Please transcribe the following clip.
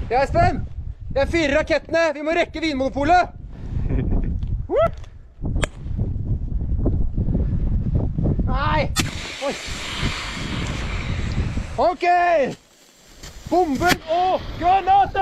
Ja, Espen! Jeg fyrer rakettene! Vi må rekke Vinmonopolet! Nei! Oi! Ok! Bomben og granate!